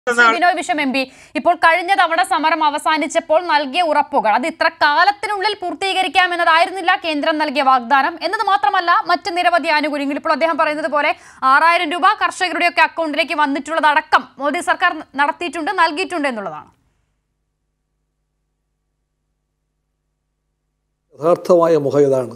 Binoy Viswam M P ഇപ്പോൾ കഴിഞ്ഞ തവണ സമരം അവസാനിച്ചപ്പോൾ നൽകിയ ഉറപ്പുകൾ അത് ഇത്ര കാലത്തിനുള്ളിൽ പൂർത്തീകരിക്കാമെന്നതായിരുന്നില്ല കേന്ദ്രം നൽകിയ വാഗ്ദാനം എന്നത് മാത്രമല്ല മറ്റ് നിരവധി ആനുകൂല്യങ്ങൾ ഇപ്പോൾ അദ്ദേഹം പറയുന്നത് പോലെ 6000 രൂപ കർഷകരുടെയൊക്കെ അക്കൗണ്ടിലേക്ക് വന്നിട്ടുള്ളതടക്കം മോദി സർക്കാർ നടത്തിയിട്ടുണ്ട് നൽകിയിട്ടുണ്ട് എന്നുള്ളതാണ്. യഥാർത്ഥമായ മുഖം ഇതാണ്.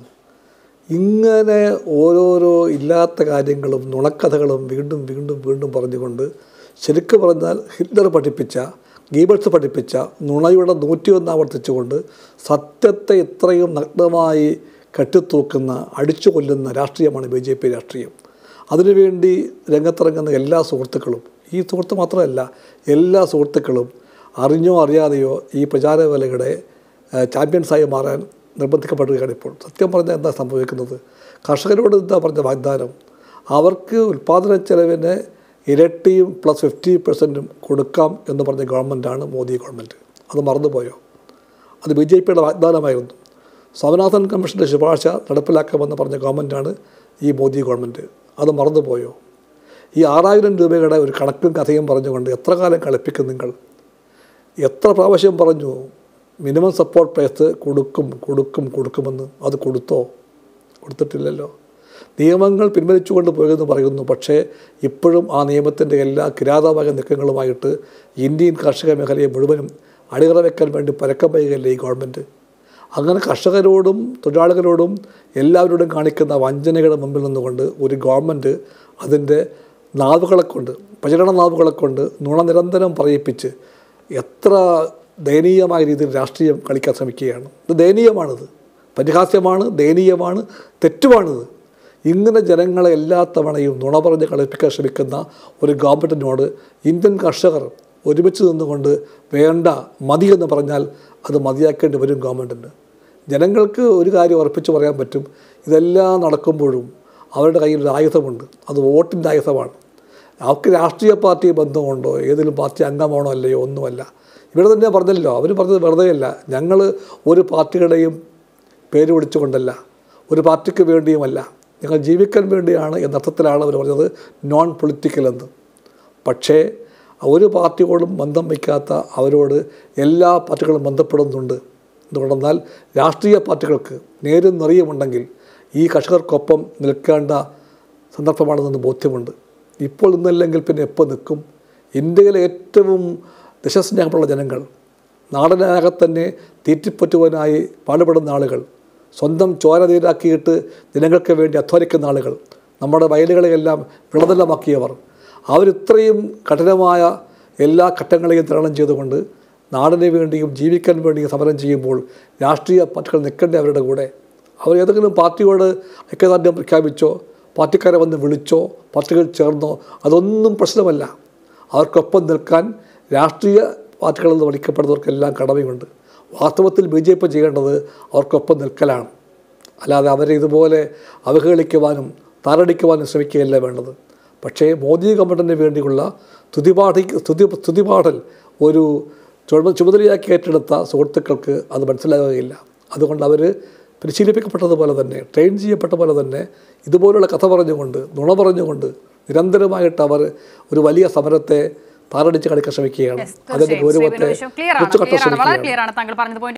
ഇങ്ങനെ ഓരോരോ ഇല്ലാത്ത കാര്യങ്ങളും നുണക്കഥകളും വീണ്ടും വീണ്ടും വീണ്ടും പറഞ്ഞുകൊണ്ട് ശരിക്കും പറഞ്ഞാൽ ഹിറ്റ്ലർ പഠിപ്പിച്ച ഗീബൽസ് പഠിപ്പിച്ച നുണയുടെ 101 ആവർത്തിച്ചുകൊണ്ട് സത്യത്തെ ഇത്രയും നഗ്നമായി കെട്ടിത്തൂക്കുന്ന അടിച്ചു കൊല്ലുന്ന രാഷ്ട്രീയമാണ് BJP രാഷ്ട്രീയം. അതിനുവേണ്ടി രംഗത്തിറങ്ങുന്ന എല്ലാ സുഹൃത്തുക്കളും, ഈ സുഹൃത്ത് മാത്രമല്ല എല്ലാ സുഹൃത്തുക്കളും അറിഞ്ഞോ അറിയാതെയോ ഈ പ്രചാരവേലയുടെ ചാമ്പ്യൻസായി മാറാൻ നിർബന്ധിക്കപ്പെടുകയാണ്. ഇപ്പോൾ സത്യം പറഞ്ഞാൽ എന്താ സംഭവിക്കുന്നത്? കർഷകരോട് എന്താ പറഞ്ഞ വാഗ്ദാനം? അവർക്ക് ഉൽപ്പാദന ചെലവിന് ഇരട്ടിയും +50% കൊടുക്കാം എന്ന് പറഞ്ഞ ഗവൺമെൻറ്റാണ് മോദി ഗവൺമെൻറ്. അത് മറന്നുപോയോ? അത് BJPയുടെ വാഗ്ദാനമായിരുന്നു. സ്വാമിനാഥൻ കമ്മീഷൻ്റെ ശുപാർശ നടപ്പിലാക്കാമെന്ന് പറഞ്ഞ ഗവൺമെൻറ്റാണ് ഈ മോദി ഗവൺമെൻറ്. അത് മറന്നുപോയോ? ഈ 6000 രൂപയുടെ ഒരു കണക്കും കഥയും പറഞ്ഞുകൊണ്ട് എത്ര കാലം കളിപ്പിക്കും നിങ്ങൾ? എത്ര പ്രാവശ്യം പറഞ്ഞു മിനിമം സപ്പോർട്ട് പ്രൈസ് കൊടുക്കുമെന്ന്? അത് കൊടുത്തോ? കൊടുത്തിട്ടില്ലല്ലോ. നിയമങ്ങൾ പിൻവലിച്ചുകൊണ്ട് പോയെന്ന് പറയുന്നു. പക്ഷേ ഇപ്പോഴും ആ നിയമത്തിൻ്റെ എല്ലാ കിരാതമായ നീക്കങ്ങളുമായിട്ട് ഇന്ത്യൻ കാർഷിക മേഖലയെ മുഴുവനും അടിയറ വയ്ക്കാൻ വേണ്ടി പരക്കം വയ്ക്കുകയല്ലേ ഈ ഗവൺമെൻറ്. അങ്ങനെ കർഷകരോടും തൊഴിലാളികളോടും എല്ലാവരോടും കാണിക്കുന്ന വഞ്ചനയുടെ മുമ്പിൽ നിന്നുകൊണ്ട് ഒരു ഗവൺമെൻറ് അതിൻ്റെ നാവുകളെ കൊണ്ട്, പ്രചരണ നാവുകളെ കൊണ്ട് നുണ നിരന്തരം പറയിപ്പിച്ച് എത്ര ദയനീയമായ രീതിയിൽ രാഷ്ട്രീയം കളിക്കാൻ ശ്രമിക്കുകയാണ്. ഇത് ദയനീയമാണിത്, പരിഹാസ്യമാണ്, ദയനീയമാണ്, തെറ്റുമാണിത്. ഇങ്ങനെ ജനങ്ങളെ എല്ലാ തവണയും നുണ പറഞ്ഞ് കളിപ്പിക്കാൻ ശ്രമിക്കുന്ന ഒരു ഗവൺമെൻറ്റിനോട് ഇന്ത്യൻ കർഷകർ ഒരുമിച്ച് നിന്നുകൊണ്ട് വേണ്ട മതി എന്ന് പറഞ്ഞാൽ അത് മതിയാക്കേണ്ടി വരും ഗവൺമെൻറ്റിന്. ജനങ്ങൾക്ക് ഒരു കാര്യം ഉറപ്പിച്ച് പറയാൻ പറ്റും, ഇതെല്ലാം നടക്കുമ്പോഴും അവരുടെ കയ്യിൽ ഒരു ആയുധമുണ്ട്. അത് വോട്ടിൻ്റെ ആയുധമാണ്. അവർക്ക് രാഷ്ട്രീയ പാർട്ടി ബന്ധമുണ്ടോ, ഏതെങ്കിലും പാർട്ടി അംഗമാണോ അല്ലയോ ഒന്നുമല്ല. ഇവിടെ തന്നെ പറഞ്ഞല്ലോ, അവർ പറഞ്ഞത് വെറുതെയല്ല. ഞങ്ങൾ ഒരു പാർട്ടിയുടെയും പേര് വിളിച്ചുകൊണ്ടല്ല, ഒരു പാർട്ടിക്ക് വേണ്ടിയുമല്ല, ഞങ്ങൾ ജീവിക്കാൻ വേണ്ടിയാണ് എന്നർത്ഥത്തിലാണ് അവർ പറഞ്ഞത് നോൺ പൊളിറ്റിക്കൽ എന്ന്. പക്ഷേ ഒരു പാർട്ടിയോടും ബന്ധം വയ്ക്കാത്ത അവരോട് എല്ലാ പാർട്ടികളും ബന്ധപ്പെടുന്നുണ്ട്. എന്തുകൊണ്ടെന്നാൽ രാഷ്ട്രീയ പാർട്ടികൾക്ക് നേരും നിറയുമുണ്ടെങ്കിൽ ഈ കർഷകർക്കൊപ്പം നിൽക്കേണ്ട സന്ദർഭമാണെന്ന് ബോധ്യമുണ്ട്. ഇപ്പോൾ ഇന്നല്ലെങ്കിൽ പിന്നെ എപ്പോൾ നിൽക്കും? ഇന്ത്യയിലെ ഏറ്റവും ദേശസ്നേഹമുള്ള ജനങ്ങൾ, നാടിനകെ തന്നെ തീറ്റിപ്പറ്റുവാനായി പാടുപെടുന്ന ആളുകൾ, സ്വന്തം ചോര നീരാക്കിയിട്ട് ജനങ്ങൾക്ക് വേണ്ടി അധ്വാനിക്കുന്ന ആളുകൾ, നമ്മുടെ വയലുകളെയെല്ലാം വിളനിലമാക്കിയവർ, അവരിത്രയും കഠിനമായ എല്ലാ ഘട്ടങ്ങളെയും തരണം ചെയ്തുകൊണ്ട് നാടിന് വേണ്ടിയും ജീവിക്കാൻ വേണ്ടിയും സമരം ചെയ്യുമ്പോൾ രാഷ്ട്രീയ പാർട്ടികൾ നിൽക്കേണ്ട അവരുടെ കൂടെ. അവർ ഏതെങ്കിലും പാർട്ടിയോട് ഐക്യദാർഢ്യം പ്രഖ്യാപിച്ചോ, പാർട്ടിക്കാരെ വന്ന് വിളിച്ചോ, പാർട്ടികൾ ചേർന്നോ, അതൊന്നും പ്രശ്നമല്ല. അവർക്കൊപ്പം നിൽക്കാൻ രാഷ്ട്രീയ പാർട്ടികളിൽ നിന്ന് വിളിക്കപ്പെടുന്നവർക്കെല്ലാം കടമയുണ്ട്. വാസ്തവത്തിൽ BJP ചെയ്യേണ്ടത് അവർക്കൊപ്പം നിൽക്കലാണ്. അല്ലാതെ അവരെ ഇതുപോലെ അവഹേളിക്കുവാനും താറടിക്കുവാനും ശ്രമിക്കുകയല്ല വേണ്ടത്. പക്ഷേ മോദി ഗവൺമെൻറ്റിന് വേണ്ടിയുള്ള സ്തുതിപാഠൽ ഒരു ചുമതലയാക്കി ഏറ്റെടുത്ത സുഹൃത്തുക്കൾക്ക് അത് മനസ്സിലാകുകയില്ല. അതുകൊണ്ട് അവർ പരിശീലിപ്പിക്കപ്പെട്ടതുപോലെ തന്നെ, ട്രെയിൻ ചെയ്യപ്പെട്ട പോലെ തന്നെ ഇതുപോലുള്ള കഥ പറഞ്ഞുകൊണ്ട്, നുണ പറഞ്ഞുകൊണ്ട് നിരന്തരമായിട്ട് അവർ ഒരു വലിയ സമരത്തെ താറടിച്ച് കളിക്കാൻ ശ്രമിക്കുകയാണ്. അതിൻ്റെ ഗൗരവത്തെ